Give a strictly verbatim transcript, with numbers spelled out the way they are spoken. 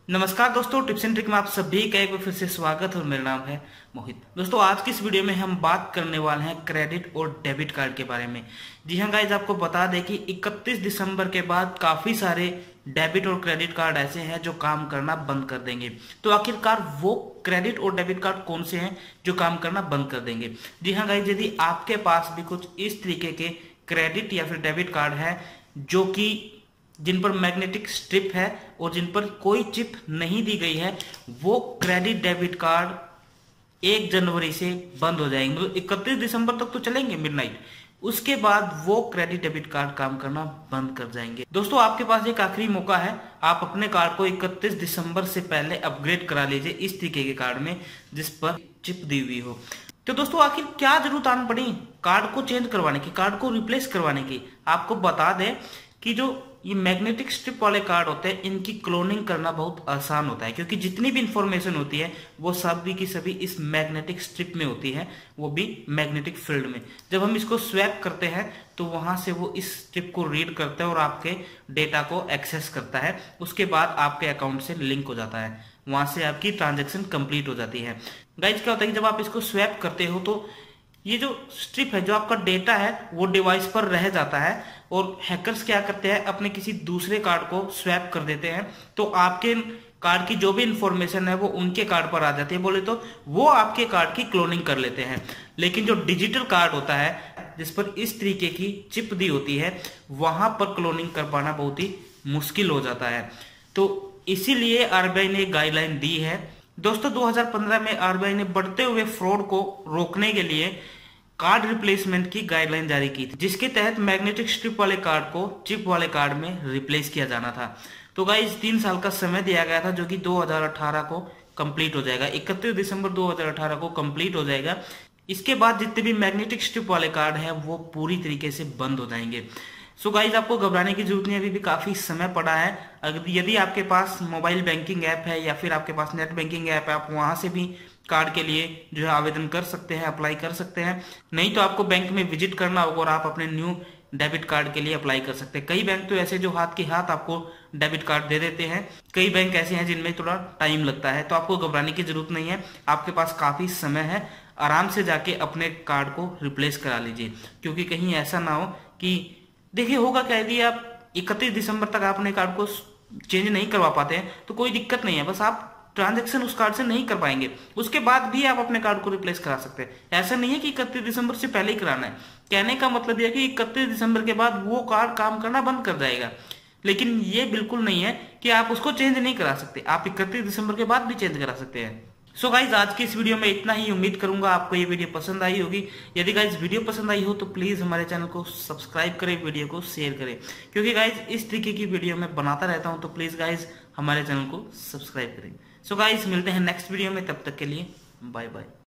नमस्कार दोस्तों, tips and trick में आप सभी का एक बार फिर से स्वागत और मेरा नाम है मोहित। दोस्तों, आज की इस वीडियो में हम बात करने वाले हैं क्रेडिट और डेबिट कार्ड के बारे में। जी हाँ गाइज, आपको बता दें कि इकतीस दिसंबर के बाद काफी सारे डेबिट और क्रेडिट कार्ड ऐसे हैं जो काम करना बंद कर देंगे। तो आखिरकार वो क्रेडिट और डेबिट कार्ड कौन से हैं जो काम करना बंद कर देंगे? जी हाँ गाइज, यदि आपके पास भी कुछ इस तरीके के क्रेडिट या फिर डेबिट कार्ड है जो कि जिन पर मैग्नेटिक स्ट्रिप है और जिन पर कोई चिप नहीं दी गई है, वो क्रेडिट डेबिट कार्ड एक जनवरी से बंद हो जाएंगे। मतलब इकतीस दिसंबर तक तो चलेंगे मिडनाइट, उसके बाद वो क्रेडिट डेबिट कार्ड काम करना बंद कर जाएंगे। दोस्तों, आपके पास एक आखिरी मौका है, आप अपने कार्ड को इकतीस दिसंबर से पहले अपग्रेड करा लीजिए इस तरीके के कार्ड में जिस पर चिप दी हुई हो। तो दोस्तों, आखिर क्या जरूरत आन पड़ी कार्ड को चेंज करवाने की, कार्ड को रिप्लेस करवाने की? आपको बता दें कि जो ये मैग्नेटिक स्ट्रिप वाले कार्ड होते हैं, इनकी क्लोनिंग करना बहुत आसान होता है, क्योंकि जितनी भी इंफॉर्मेशन होती है वो सभी की सभी इस मैग्नेटिक स्ट्रिप में होती है, वो भी मैग्नेटिक फील्ड में। जब हम इसको स्वैप करते हैं तो वहां से वो इस स्ट्रिप को रीड करता है और आपके डेटा को एक्सेस करता है। उसके बाद आपके अकाउंट से लिंक हो जाता है, वहां से आपकी ट्रांजेक्शन कंप्लीट हो जाती है। गाइज, क्या होता है कि जब आप इसको स्वैप करते हो तो ये जो स्ट्रिप है, जो आपका डेटा है, वो डिवाइस पर रह जाता है और हैकर्स क्या करते हैं, अपने किसी दूसरे कार्ड को स्वैप कर देते हैं। तो आपके कार्ड की जो भी इंफॉर्मेशन है वो उनके कार्ड पर आ जाती है, बोले तो वो आपके कार्ड की क्लोनिंग कर लेते हैं। लेकिन जो डिजिटल कार्ड होता है जिस पर इस तरीके की चिप दी होती है, वहां पर क्लोनिंग कर पाना बहुत ही मुश्किल हो जाता है। तो इसीलिए आरबीआई ने एक गाइडलाइन दी है। दोस्तों, दो हज़ार पंद्रह में आरबीआई ने बढ़ते हुए फ्रॉड को रोकने के लिए कार्ड रिप्लेसमेंट की गाइडलाइन जारी की थी, जिसके तहत मैग्नेटिक स्ट्रिप वाले कार्ड को चिप वाले कार्ड में रिप्लेस किया जाना था। तो गाइस, तीन साल का समय दिया गया था जो कि दो हज़ार अठारह को कंप्लीट हो जाएगा, इकतीस दिसंबर दो हज़ार अठारह को कंप्लीट हो जाएगा। इसके बाद जितने भी मैग्नेटिक स्ट्रिप वाले कार्ड हैं वो पूरी तरीके से बंद हो जाएंगे। सो गाइज, आपको घबराने की जरूरत नहीं, अभी भी काफी समय पड़ा है। अगर यदि आपके पास मोबाइल बैंकिंग ऐप है या फिर आपके पास नेट बैंकिंग ऐप है, आप वहां से भी कार्ड के लिए जो है आवेदन कर सकते हैं, अप्लाई कर सकते हैं। नहीं तो आपको बैंक में विजिट करना होगा और आप अपने न्यू डेबिट कार्ड के लिए अप्लाई कर सकते हैं। कई बैंक तो ऐसे जो हाथ के हाथ आपको डेबिट कार्ड दे देते हैं, कई बैंक ऐसे हैं जिनमें थोड़ा टाइम लगता है। तो आपको घबराने की जरूरत नहीं है, आपके पास काफी समय है, आराम से जाके अपने कार्ड को रिप्लेस करा लीजिए। क्योंकि कहीं ऐसा ना हो कि, देखिए होगा क्या, यदि आप इकतीस दिसंबर तक अपने कार्ड को चेंज नहीं करवा पाते हैं तो कोई दिक्कत नहीं है, बस आप ट्रांजैक्शन उस कार्ड से नहीं कर पाएंगे, उसके बाद भी आप अपने कार्ड को रिप्लेस करा सकते हैं। ऐसा नहीं है कि इकतीस दिसंबर से पहले ही कराना है। कहने का मतलब यह है कि इकतीस दिसंबर के बाद वो कार्ड काम करना बंद कर जाएगा, लेकिन ये बिल्कुल नहीं है कि आप उसको चेंज नहीं करा सकते, आप इकतीस दिसंबर के बाद भी चेंज करा सकते हैं। सो so गाइज, आज की इस वीडियो में इतना ही। उम्मीद करूंगा आपको ये वीडियो पसंद आई होगी। यदि गाइज वीडियो पसंद आई हो तो प्लीज हमारे चैनल को सब्सक्राइब करें, वीडियो को शेयर करें, क्योंकि गाइज इस तरीके की वीडियो मैं बनाता रहता हूं। तो प्लीज गाइज हमारे चैनल को सब्सक्राइब करें। सो गाइज, मिलते हैं नेक्स्ट वीडियो में, तब तक के लिए बाय बाय।